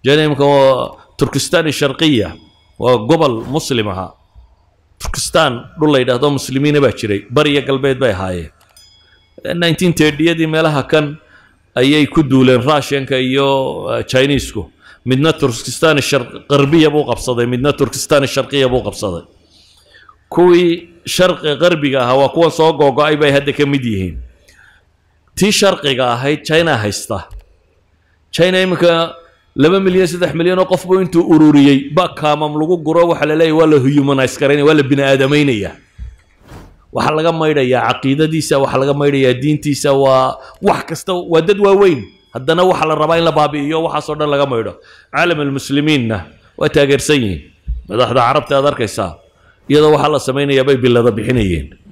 جانيمك تركستان الشرقية وقبل مسلمها تركستان والله إذا هذول مسلمين باشري برية قلبيت باي هاي 1930 دي مالها كان أي كدولين راشين كأيو تشاينيسكو مدينة تركستان الغربية بو قبصدي مدينة تركستان الشرقية بو قبصدي كوي شرق غربي هوا كون سوق وقاي باي هدك مديهين تي شرقي هاي تشاينا هايستا تشاينا يمكن 2 مليون 3 مليون قف بو انتو ururiyay ba kaamam lagu guro waxa la leeyahay wala humanize kareyn wala bini aadameynaya waxa laga maydhaya aqeedadiisa waxa laga maydhaya diintiisa waa wax kasta waa dad waaweyn haddana waxa la rabaa in la baabi'iyo waxa soo dhan laga maydho caalam muslimiinna waa taageersan yihiin madaxda carabta aad arkaysaa iyadoo waxa la sameeyay bay bilada bixinayeen